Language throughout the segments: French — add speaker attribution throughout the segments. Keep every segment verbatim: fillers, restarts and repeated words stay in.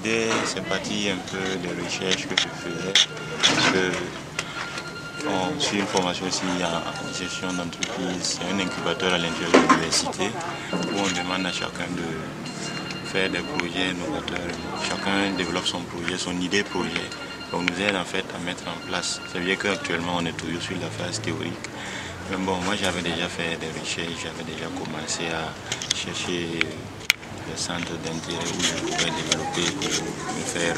Speaker 1: l'idée, c'est parti un peu des recherches que je faisais. Que on suit une formation aussi en gestion d'entreprise. Il y a un incubateur à l'intérieur de l'université où on demande à chacun de faire des projets novateurs. Chacun développe son projet, son idée projet. On nous aide en fait à mettre en place. Ça veut dire qu'actuellement on est toujours sur la phase théorique. Mais bon, moi j'avais déjà fait des recherches, j'avais déjà commencé à chercher des centres d'intérêt où je pouvais développer pour me faire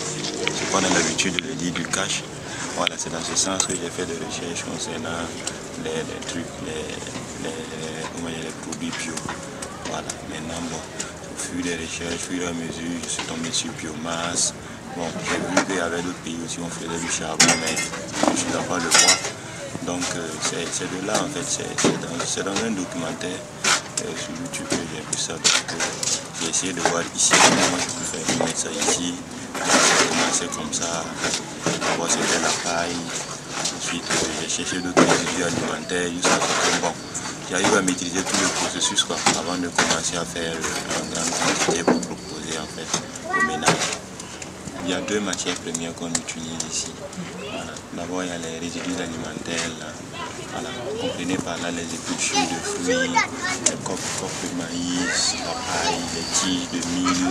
Speaker 1: ce qu'on a l'habitude de dire du cash. Voilà, c'est dans ce sens que j'ai fait des recherches concernant les, les trucs, les, les, comment dire, les produits bio. Voilà, maintenant, bon, au fur des recherches, au fur et à mesure, je suis tombé sur biomasse. Bon, j'ai vu qu'il y avait d'autres pays aussi où on faisait du charbon, mais je suis d'accord le voir. Donc, euh, c'est de là, en fait, c'est dans, dans un documentaire euh, sur YouTube que j'ai vu ça. Donc, euh, j'ai essayé de voir ici comment je peux faire mettre ça ici. J'ai commencé comme ça. D'abord c'était la paille, ensuite euh, j'ai cherché d'autres résidus alimentaires jusqu'à ce que bon, j'arrive à maîtriser tout le processus quoi, avant de commencer à faire euh, un grand quantité pour proposer en fait au ménage. Il y a deux matières premières qu'on utilise ici. Voilà. D'abord il y a les résidus alimentaires, là. Voilà. Comprenez par là les épluchures de fruits, les coques, coques de maïs, la paille, les tiges de mil,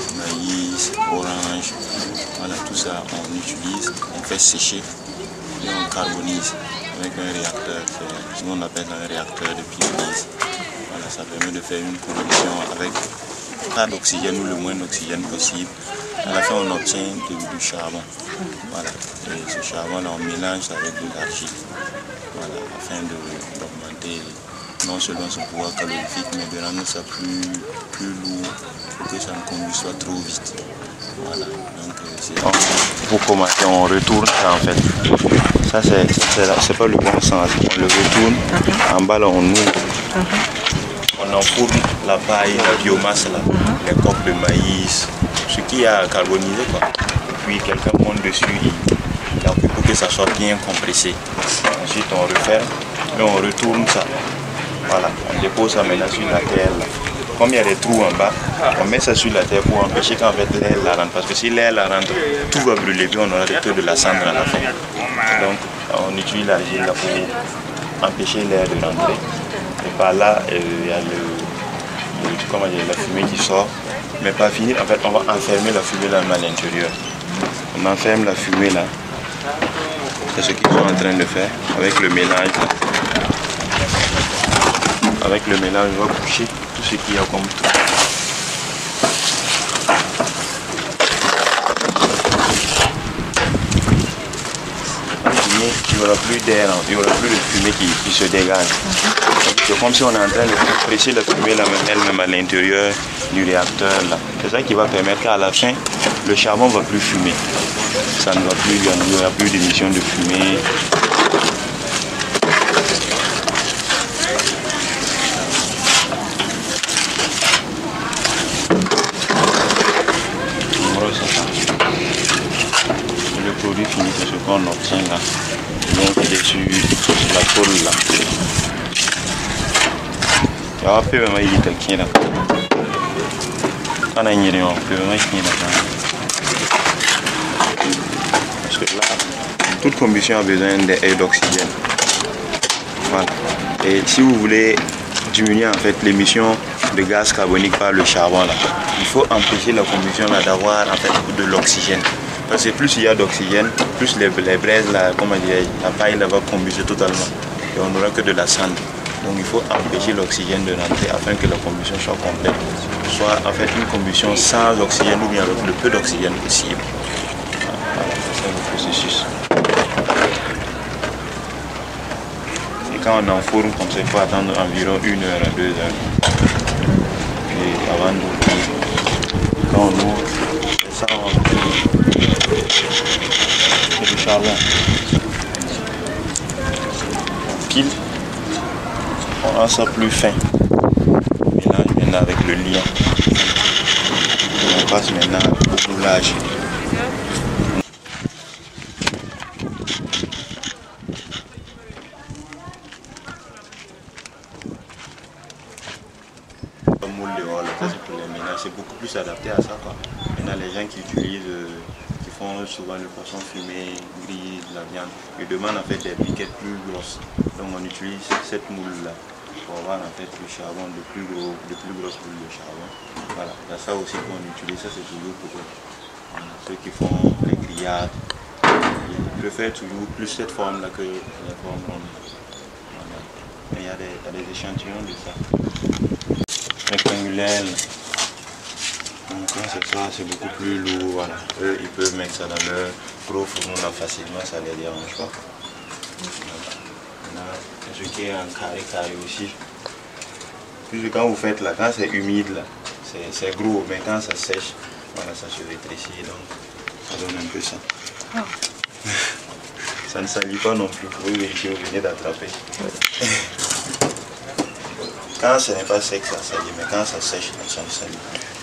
Speaker 1: maïs, orange. Voilà, tout ça on utilise, on fait sécher et on carbonise avec un réacteur, ce qu'on appelle un réacteur de pyrolyse. Voilà, ça permet de faire une production avec pas d'oxygène ou le moins d'oxygène possible. À la fin on obtient du, du charbon. Voilà, et ce charbon là on mélange avec de l'argile. Voilà, afin d'augmenter non seulement son pouvoir calorifique, mais de rendre ça plus, plus lourd pour que ça ne combustionne soit trop vite. Voilà, donc c'est... Pour commencer, on retourne ça en fait. Ça c'est pas le bon sens. On le retourne, en bas là on ouvre. On enfourne la paille, la biomasse là, les coques de maïs, ce qui a carbonisé quoi. Puis quelqu'un monte dessus, il a pour que ça soit bien compressé. Ensuite on referme et on retourne ça. Voilà, on dépose ça maintenant sur la terre là. Comme il y a des trous en bas, on met ça sur la terre pour empêcher qu'en fait l'air la rentre. Parce que si l'air la rentre, tout va brûler, puis on aura des taux de la cendre à la fin. Donc on utilise l'argile là pour empêcher l'air de rentrer. Et par là, euh, il y a le, le, comment dire, la fumée qui sort. Mais pas fini, en fait on va enfermer la fumée là à l'intérieur. On enferme la fumée là. C'est ce qu'ils sont en train de faire avec le mélange là. Avec le mélange, on va coucher tout ce qu'il y a comme tout. Il n'y aura plus d'air, il n'y aura plus de fumée qui, qui se dégage. C'est comme si on est en train de presser la fumée elle-même à l'intérieur du réacteur. C'est ça qui va permettre qu'à la fin, le charbon ne va plus fumer. Ça ne va plus, il n'y aura plus d'émission de fumée. Le produit fini, c'est ce qu'on obtient là. Donc il est sur la tôle là. Il y a un peu de il est qui là. On a une réunion, un peu de parce que là, toute combustion a besoin d'oxygène. Voilà. Et si vous voulez diminuer en fait l'émission de gaz carbonique par le charbon là, il faut empêcher la combustion là d'avoir en fait de l'oxygène. Parce que plus il y a d'oxygène, plus les, les braises là, comment dire, la paille là va combustionner totalement. Et on n'aura que de la cendre. Donc il faut empêcher l'oxygène de rentrer afin que la combustion soit complète. Soit en fait une combustion sans oxygène ou bien avec le peu d'oxygène possible. Voilà, c'est ça le processus. Et quand on enfourne comme ça, il faut attendre environ une heure à deux heures. Puis avant d'ouvrir, quand on ouvre, c'est ça on c'est du charbon. On pile, on rend ça plus fin. On mélange maintenant avec le liant. On passe maintenant au moulage. Le moule de wall, ça c'est pour les ménages, c'est beaucoup plus adapté à ça quoi. Maintenant, les gens qui utilisent, euh, qui font souvent le poisson fumé, grillé, de la viande, ils demandent en fait des briquettes plus grosses. Donc on utilise cette moule-là pour avoir en fait le charbon, de plus, gros, de plus grosses boules de charbon. Voilà, il y a ça aussi qu'on utilise, ça c'est toujours pour eux. Voilà, ceux qui font les grillades, ils préfèrent toujours plus cette forme-là que la forme ronde. Voilà. Mais il y, a des, il y a des échantillons de ça. Rectangulaire. Quand c'est ça, c'est beaucoup plus lourd. Voilà. Eux, ils peuvent mettre ça dans leur gros fourneau là facilement, ça ne les dérange pas. Voilà. Ce qui est en carré carré aussi. Puisque quand vous faites là, quand c'est humide là, c'est gros, mais quand ça sèche, voilà, ça se rétrécit, donc ça donne un peu ça. Oh. Ça ne salit pas non plus, vous pouvez vérifier, vous venez d'attraper. Ouais. Quand ce n'est pas sec, ça salit, mais quand ça sèche, ça ne salit pas.